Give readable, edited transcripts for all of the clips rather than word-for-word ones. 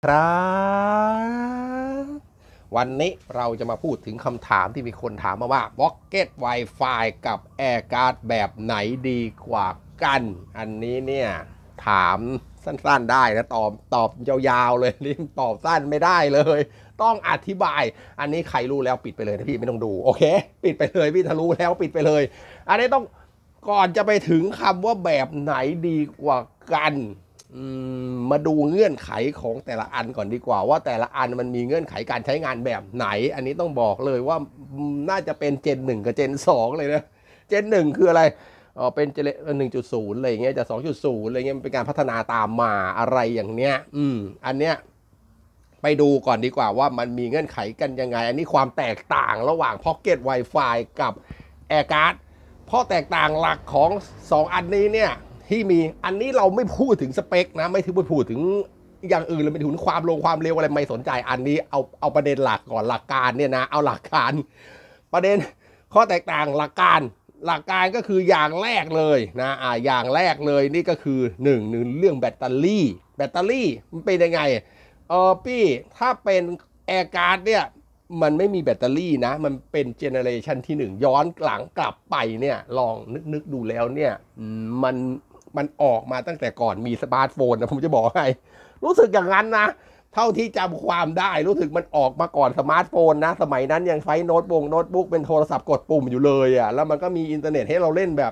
ครับวันนี้เราจะมาพูดถึงคำถามที่มีคนถามมาว่า Pocket Wi-Fi กับ AirCard แบบไหนดีกว่ากันอันนี้เนี่ยถามสั้นๆได้นะตอบยาวๆเลยนี่ตอบสั้นไม่ได้เลยต้องอธิบายอันนี้ใครรู้แล้วปิดไปเลยนะพี่ไม่ต้องดูโอเคปิดไปเลยพี่ถ้ารู้แล้วปิดไปเลยอันนี้ต้องก่อนจะไปถึงคำว่าแบบไหนดีกว่ากันมาดูเงื่อนไขของแต่ละอันก่อนดีกว่าว่าแต่ละอันมันมีเงื่อนไขการใช้งานแบบไหนอันนี้ต้องบอกเลยว่าน่าจะเป็นเจน1กับเจน2เลยนะเจน1คืออะไรเป็นเจน1.0อะไรอย่างเงี้ยจาก2.0อะไรเงี้ยเป็นการพัฒนาตามมาอะไรอย่างเนี้ยอันเนี้ยไปดูก่อนดีกว่าว่ามันมีเงื่อนไขกันยังไงอันนี้ความแตกต่างระหว่าง Pocket Wi-Fi กับ AirCard เพราะแตกต่างหลักของ2อันนี้เนี่ยที่มีอันนี้เราไม่พูดถึงสเปคนะไม่ถึงพูดถึงอย่างอื่นเลยไม่ถึงความเร็วอะไรไม่สนใจอันนี้เอาประเด็นหลักก่อนหลักการเนี่ยนะเอาหลักการประเด็นข้อแตกต่างหลักการก็คืออย่างแรกเลยนะอย่างแรกเลยนี่ก็คือหนึ่งเรื่องแบตเตอรี่มันเป็นยังไงพี่ถ้าเป็นแอร์การ์ดเนี่ยมันไม่มีแบตเตอรี่นะมันเป็นเจเนอเรชันที่1ย้อนหลังกลับไปเนี่ยลองนึกดูแล้วเนี่ยมันออกมาตั้งแต่ก่อนมีสมาร์ทโฟนนะผมจะบอกให้รู้สึกอย่างนั้นนะเท่าที่จำความได้รู้สึกมันออกมาก่อนสมาร์ทโฟนนะสมัยนั้นยังใช้โน้ตบุ๊กเป็นโทรศัพท์กดปุ่มอยู่เลยอ่ะแล้วมันก็มีอินเทอร์เน็ตให้เราเล่นแบบ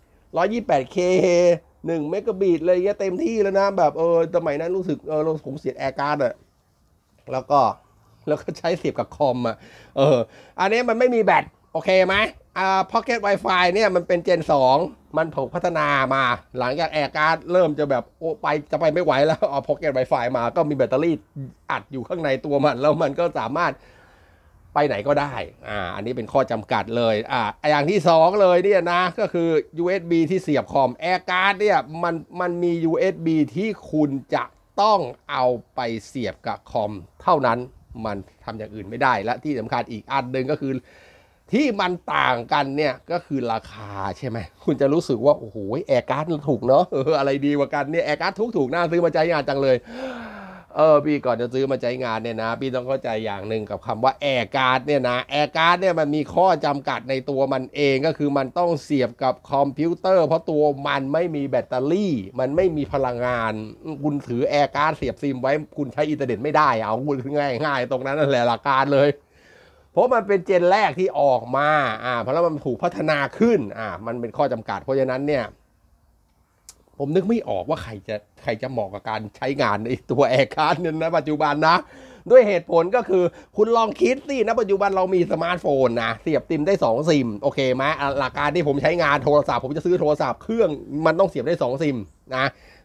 128K 1 เมกะบิตเลยเงี้ยเต็มที่แล้วนะแบบสมัยนั้นรู้สึกเราผมเสียแอร์การ์ดอ่ะแล้วก็ใช้เสียบกับคอมอ่ะอันนี้มันไม่มีแบตโอเคไหมPocket Wi-Fi เนี่ยมันเป็นเจน2มันถูกพัฒนามาหลังจากแอร์การ์ดเริ่มจะแบบจะไปไม่ไหวแล้วเอา Pocket Wi-Fi มาก็มีแบตเตอรี่อัดอยู่ข้างในตัวมันแล้วมันก็สามารถไปไหนก็ได้อันนี้เป็นข้อจำกัดเลยอย่างที่2เลยเนี่ยนะก็คือ USB ที่เสียบคอมแอร์การ์ดเนี่ยมันมี USB ที่คุณจะต้องเอาไปเสียบกับคอมเท่านั้นมันทำอย่างอื่นไม่ได้และที่สำคัญอีกอันหนึ่งก็คือที่มันต่างกันเนี่ยก็คือราคาใช่ไหมคุณจะรู้สึกว่าโอ้โหแอร์การ์ดถูกเนาะอะไรดีกว่ากันเนี่ยแอร์การ์ดถูกน่าซื้อมาใช้งานจังเลยพี่ก่อนจะซื้อมาใช้งานเนี่ยนะพี่ต้องเข้าใจอย่างหนึ่งกับคำว่าแอร์การ์ดเนี่ยนะแอร์การ์ดเนี่ยมันมีข้อจำกัดในตัวมันเองก็คือมันต้องเสียบกับคอมพิวเตอร์เพราะตัวมันไม่มีแบตเตอรี่มันไม่มีพลังงานคุณถือแอร์การ์ดเสียบซิมไว้คุณใช้อินเทอร์เน็ตไม่ได้เอาคุณง่ายตรงนั้นนั่นแหละหลักการเลยเพราะมันเป็นเจนแรกที่ออกมาเพราะแล้วมันถูกพัฒนาขึ้นมันเป็นข้อจำกัดเพราะฉะนั้นเนี่ยผมนึกไม่ออกว่าใครจะเหมาะกับการใช้งานในตัวแอร์การ์ดเนี่ยนะปัจจุบันนะด้วยเหตุผลก็คือคุณลองคิดสินะปัจจุบันเรามีสมาร์ทโฟนนะเสียบซิมได้2ซิมโอเคไหมหลักการที่ผมใช้งานโทรศัพท์ผมจะซื้อโทรศัพท์เครื่องมันต้องเสียบได้2ซิมนะ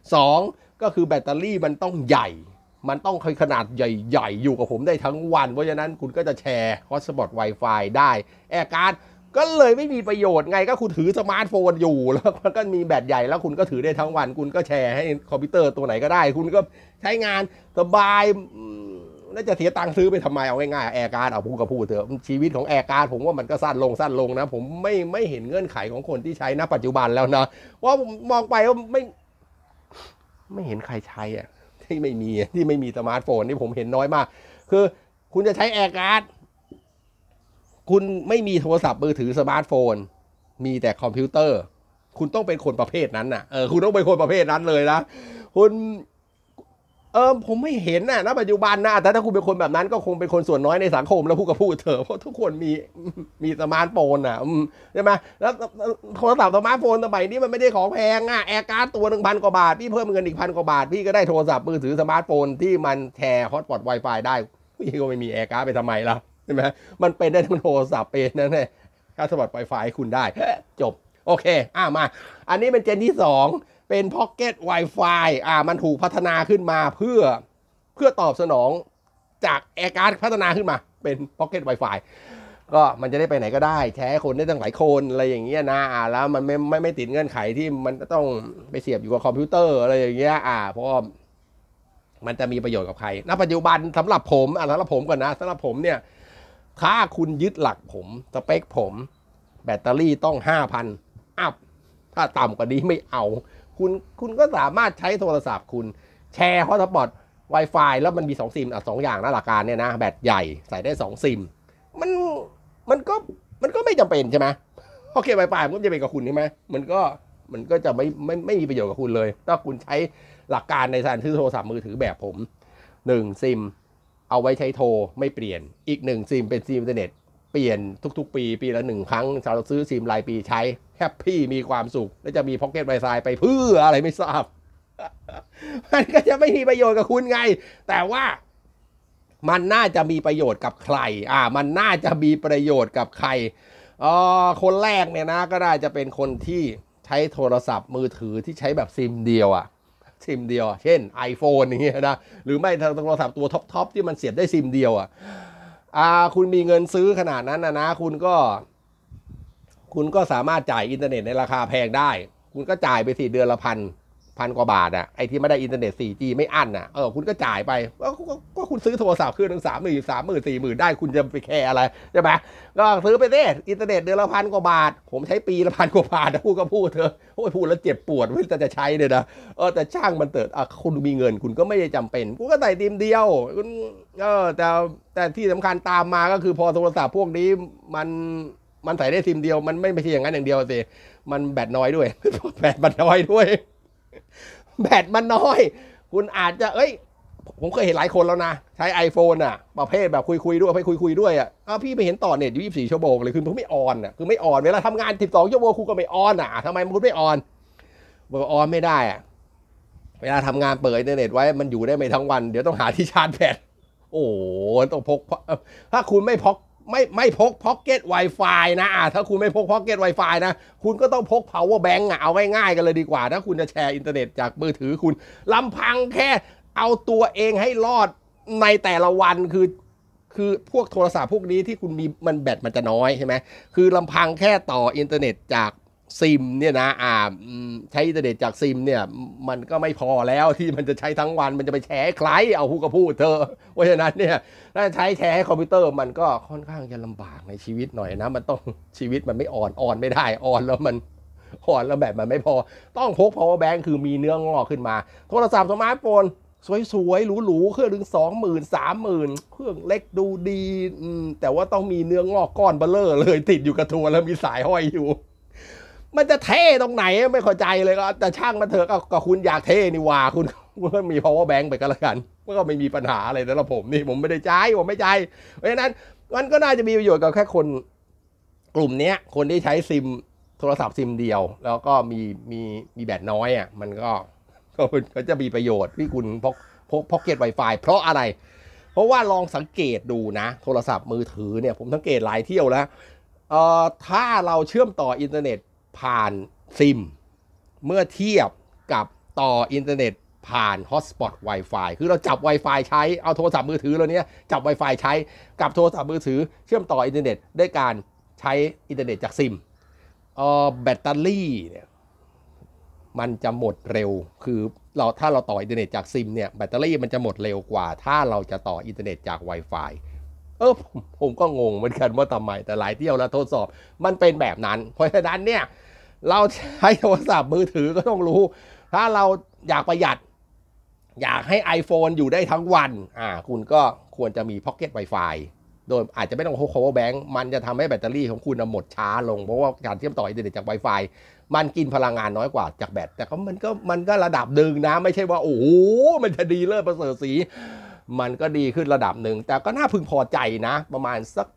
2ก็คือแบตเตอรี่มันต้องใหญ่มันต้องขนาดใหญ่ๆอยู่กับผมได้ทั้งวันเพราะฉะนั้นคุณก็จะแชร์ฮอตสปอต Wi-Fi ได้แอร์การ์ดก็เลยไม่มีประโยชน์ไงก็คุณถือสมาร์ทโฟนอยู่แล้วมันก็มีแบตใหญ่แล้วคุณก็ถือได้ทั้งวันคุณก็แชร์ให้คอมพิวเตอร์ตัวไหนก็ได้คุณก็ใช้งานสบายน่าจะเสียตังค์ซื้อไปทำไมเอาง่ายๆแอร์การ์ดเอาพูดเถอะชีวิตของแอร์การ์ดผมว่ามันก็สั้นลงนะผมไม่เห็นเงื่อนไขของคนที่ใช้ณปัจจุบันแล้วนะว่าผมมองไปว่าไม่เห็นใครใช้ที่ไม่มีสมาร์ทโฟนนี่ผมเห็นน้อยมากคือคุณจะใช้แอร์การ์ดคุณไม่มีโทรศัพท์มือถือสมาร์ทโฟนมีแต่คอมพิวเตอร์คุณต้องเป็นคนประเภทนั้นน่ะคุณต้องเป็นคนประเภทนั้นเลยนะคุณผมไม่เห็นณปัจจุบันนะแต่ถ้าคุณเป็นคนแบบนั้นก็คงเป็นคนส่วนน้อยในสังคมแล้วพูดเถอะเพราะทุกคนมีสมาร์ทโฟนใช่ไหมแล้วโทรศัพท์สมาร์ทโฟนสมัยนี้มันไม่ได้ของแพงแอร์การ์ดตัว1,000 กว่าบาทพี่เพิ่มเงินอีก1,000 กว่าบาทพี่ก็ได้โทรศัพท์มือถือสมาร์ทโฟนที่มันแชร์ฮอตสปอต Wi-Fi ได้พี่ก็ไม่มีแอร์การ์ดไปทำไมล่ะใช่ไหมมันเป็นได้ทั้งโทรศัพท์เป็นนั่นแหละฮอตสปอต Wi-Fi ให้คุณได้จบโอเคมาอันนี้เป็นเจนที่2เป็น Pocket Wi-Fi มันถูกพัฒนาขึ้นมาเพื่อตอบสนองจากแอร์การ์ดพัฒนาขึ้นมาเป็น Pocket Wi-Fi ก็มันจะได้ไปไหนก็ได้แชร์คนได้ตั้งหลายคนอะไรอย่างเงี้ยนะแล้วมันไม่ติดเงื่อนไขที่มันต้องไปเสียบอยู่กับคอมพิวเตอร์อะไรอย่างเงี้ยเพราะมันจะมีประโยชน์กับใครณปัจจุบันสำหรับผมก่อนนะสำหรับผมเนี่ยถ้าคุณยึดหลักผมสเปคผมแบตเตอรี่ต้อง 5,000 อัพถ้าต่ำกว่านี้ไม่เอาคุณก็สามารถใช้โทรศัพท์คุณแชร์ฮอตสปอต Wi-Fi แล้วมันมี2ซิม2อย่างนะหลักการเนี่ยนะแบตใหญ่ใส่ได้2ซิมมันมันก็ไม่จำเป็นใช่ไหมโอเค Wi-Fi มันก็จะเป็นกับคุณใช่ไหมมันก็จะไม่มีประโยชน์กับคุณเลยถ้าคุณใช้หลักการในการซื้อโทรศัพท์มือถือแบบผม1ซิมเอาไว้ใช้โทรไม่เปลี่ยนอีก1ซิมเป็นซิมอินเทอร์เน็ตเปลี่ยนทุกๆปีละ1ครั้งเราซื้อซิมรายปีใช้แฮปปี้มีความสุขแล้วจะมีพ็อกเก็ต Wi-Fi ไปเพื่ออะไรไม่ทราบมันก็จะไม่มีประโยชน์กับคุณไงแต่ว่ามันน่าจะมีประโยชน์กับใครมันน่าจะมีประโยชน์กับใครคนแรกเนี่ยนะก็น่าจะเป็นคนที่ใช้โทรศัพท์มือถือที่ใช้แบบซิมเดียวซิมเดียวเช่น iPhone อย่างเงี้ยนะหรือไม่โทรศัพท์ตัวท็อปที่มันเสียบได้ซิมเดียวคุณมีเงินซื้อขนาดนั้นนะคุณก็สามารถจ่ายอินเทอร์เน็ตในราคาแพงได้คุณก็จ่ายไปสิเดือนละพันกว่าบาทไอ้ที่ไม่ได้อินเทอร์เน็ต 4G ไม่อั้นคุณก็จ่ายไปก็คุณซื้อโทรศัพท์เครื่องนึง30,000 40,000ได้คุณจะไปแคร์อะไรใช่ไหมก็ซื้อไปสิอินเทอร์เน็ตเดือนละ1,000 กว่าบาทผมใช้ปีละ1,000 กว่าบาทพูดก็พูดเถอะโอ้ยพูดแล้วเจ็บปวดว่าจะใช้เลยนะแต่ช่างมันเถิดคุณมีเงินคุณก็ไม่ได้จำเป็นคุณก็ใส่ซิมเดียวคุณแต่ที่สำคัญตามมาก็คือพอโทรศัพท์พวกนี้มันใส่ได้ซิมเดียวมันไม่ใช่อย่างนั้นอย่างเดียวสิมันแบตน้อยด้วยแบตมันน้อยด้วยแบตมันน้อยคุณอาจจะผมเคยเห็นหลายคนแล้วนะใช้ iPhone ประเภทแบบคุยด้วยไปคุยด้วยพี่ไปเห็นต่อเน็ตอยู่24 ชั่วโมงเลยคือผมไม่ออนคือไม่ออนเวลาทำงาน12 ชั่วโมงคุณก็ไม่ออนทำไมคุณไม่ออนบอกออนไม่ได้เวลาทำงานเปิดอินเทอร์เน็ตไว้มันอยู่ได้ไม่ทั้งวันเดี๋ยวต้องหาที่ชาร์จแบตโอ้ต้องพกถ้าคุณไม่พกพ็อกเก็ต Wi-Fi นะถ้าคุณไม่พกพ็อกเก็ต Wi-Fi นะคุณก็ต้องพก power bank เอาง่ายๆกันเลยดีกว่าถ้าคุณจะแชร์อินเทอร์เน็ตจากมือถือคุณลำพังแค่เอาตัวเองให้รอดในแต่ละวันคือพวกโทรศัพท์พวกนี้ที่คุณมีมันแบตมันจะน้อยใช่ไหมคือลำพังแค่ต่ออินเทอร์เน็ตจากซิมเนี่ยนะใช้อินเทอร์เน็ตจากซิมเนี่ยมันก็ไม่พอแล้วที่มันจะใช้ทั้งวันมันจะไปแชร์ใครเอาพูดก็พูดเธอเพราะฉะนั้นเนี่ยถ้าใช้แชร์ให้คอมพิวเตอร์มันก็ค่อนข้างจะลำบากในชีวิตหน่อยนะมันต้องชีวิตมันไม่อ่อนไม่ได้อ่อนแล้วแบบมันไม่พอต้องพก power bank คือมีเนื้องอกขึ้นมาโทรศัพท์สมาร์ทโฟนสวยๆหรูๆเครื่องถึง20,000 30,000เครื่องเล็กดูดีแต่ว่าต้องมีเนื้องอกก้อนเบลเลอร์เลยติดอยู่กับตัวแล้วมีสายห้อยอยู่มันจะเท่ตรงไหนไม่เข้าใจเลยก็แต่ช่างมันเถอะก็คุณอยากเท่นี่ว่าคุณก็มี power bank ไปก็แล้วกันก็ไม่มีปัญหาอะไรแต่ละผมไม่ได้ใช้ผมไม่ใช้เพราะฉะนั้นมันก็น่าจะมีประโยชน์กับแค่คนกลุ่มนี้คนที่ใช้ซิมโทรศัพท์ซิมเดียวแล้วก็มีแบตน้อยมันก็จะมีประโยชน์ที่คุณพกพ็อกเก็ต Wi-Fi เพราะอะไรเพราะว่าลองสังเกตดูนะโทรศัพท์มือถือเนี่ยผมสังเกตหลายเที่ยวแล้วถ้าเราเชื่อมต่ออินเทอร์เน็ตผ่านซิมเมื่อเทียบกับต่ออินเทอร์เน็ตผ่านฮอตสปอต Wi-Fi คือเราจับ Wi-Fi ใช้เอาโทรศัพท์มือถือเราเนี้ยจับ Wi-Fi ใช้กับโทรศัพท์มือถือเชื่อมต่ออินเทอร์เน็ตด้วยการใช้อินเทอร์เน็ตจากซิมแบตเตอรี่เนี่ยมันจะหมดเร็วคือถ้าเราต่ออินเทอร์เน็ตจากซิมเนี่ยแบตเตอรี่มันจะหมดเร็วกว่าถ้าเราจะต่ออินเทอร์เน็ตจาก Wi-Fi ผมก็งงเหมือนกันว่าทำไมแต่หลายเที่ยวแล้วทดสอบมันเป็นแบบนั้นเพราะฉะนั้นเนี่ยเราใช้โทรศัพท์มือถือก็ต้องรู้ถ้าเราอยากประหยัดอยากให้ iPhone อยู่ได้ทั้งวันคุณก็ควรจะมี Pocket Wi-Fi โดยอาจจะไม่ต้องพก power bank มันจะทำให้แบตเตอรี่ของคุณหมดช้าลงเพราะว่าการเชื่อมต่ออินเทอร์เน็ตจาก Wi-Fi มันกินพลังงานน้อยกว่าจากแบตแต่มันก็ระดับดึงนะไม่ใช่ว่าโอ้โหมันจะดีเลิศประเสริฐสีมันก็ดีขึ้นระดับหนึ่งแต่ก็น่าพึงพอใจนะประมาณสัก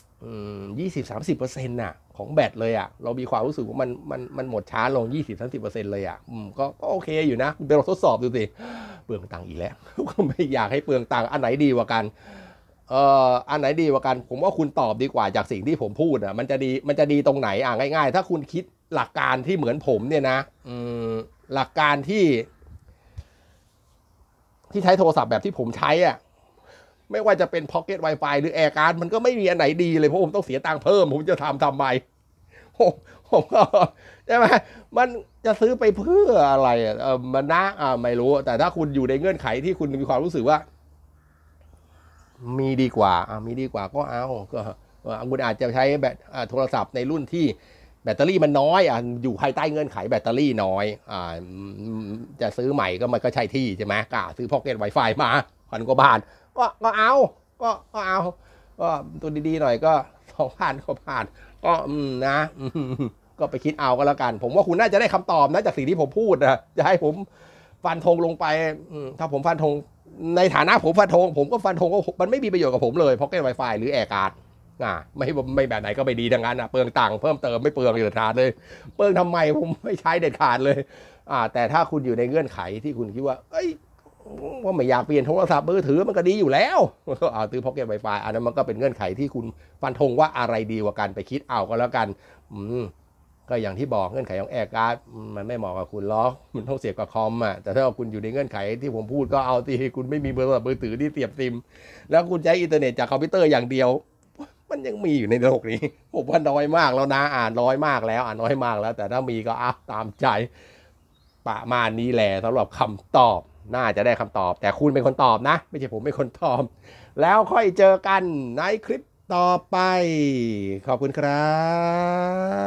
20-30% ของแบตเลยเรามีความรู้สึกว่ามันหมดช้าลง 20-30% เลยก็โอเคอยู่นะไปลองทดสอบดูสิเปลืองตังค์อีกแล้วก็ไม่อยากให้เปลืองตังค์อันไหนดีกว่ากันอันไหนดีกว่ากันผมว่าคุณตอบดีกว่าจากสิ่งที่ผมพูดมันจะดีตรงไหนง่ายๆถ้าคุณคิดหลักการที่เหมือนผมเนี่ยนะหลักการที่ใช้โทรศัพท์แบบที่ผมใช้ไม่ว่าจะเป็น Pocket Wi-Fi หรือ AirCard มันก็ไม่มีอันไหนดีเลยเพราะผมต้องเสียตังค์เพิ่มผมจะทำไมผมก็ใช่ไหมมันจะซื้อไปเพื่ออะไรมันนะไม่รู้แต่ถ้าคุณอยู่ในเงื่อนไขที่คุณมีความรู้สึกว่ามีดีกว่าก็เอาก็คุณอาจจะใช้แบบโทรศัพท์ในรุ่นที่แบตเตอรี่มันน้อยอยู่ภายใต้เงื่อนไขแบตเตอรี่น้อยจะซื้อใหม่ก็มันก็ใช่ที่ใช่ไหมก็ซื้อพ็อกเก็ต Wi-Fi มา1,000 กว่าบาทก็เอาก็เอาก็ตัวดีๆหน่อยก็2,000 กว่าบาทก็นะก็ไปคิดเอาก็แล้วกันผมว่าคุณน่าจะได้คำตอบนะจากสิ่งที่ผมพูดนะจะให้ผมฟันธงลงไปถ้าผมฟันธงในฐานะผมฟันธงผมก็ฟันธงว่ามันไม่มีประโยชน์กับผมเลยพ็อกเก็ต Wi-Fi หรือแอร์การ์ดไม่แบบไหนก็ไม่ดีดังนั้นเปลืองตังค์เพิ่มเติมไม่เปลืองเลยทานเลยเปลืองทำไมผมไม่ใช้เด็ดขาดเลยแต่ถ้าคุณอยู่ในเงื่อนไขที่คุณคิดว่าว่าไม่อยากเปลี่ยนโทรศัพท์มือถือมันก็ดีอยู่แล้วก็ซื้อพ็อกเก็ต Wi-Fi อันนั้นมันก็เป็นเงื่อนไขที่คุณฟันธงว่าอะไรดีกว่ากันไปคิดเอาก็แล้วกันก็อย่างที่บอกเงื่อนไขของแอร์การ์ดมันไม่เหมาะกับคุณหรอกมันต้องเสียบกับคอมแต่ถ้าคุณอยู่ในเงื่อนไขที่ผมพูดก็เอาที่คุณไม่มีโทรศัพท์มือถือที่เสียบซิมแล้วคุณใช้อินเทอร์เน็ตจากคอมพิวเตอร์อย่างเดียวมันยังมีอยู่ในโลกนี้ผมว่าน้อยมากแล้วนะน้อยมากแล้วน้อยมากแล้วแต่ถ้ามีก็ตามใจประมาณนี้แหละสำหรับคำตอบน่าจะได้คำตอบแต่คุณเป็นคนตอบนะไม่ใช่ผมเป็นคนตอบแล้วค่อยเจอกันในคลิปต่อไปขอบคุณครับ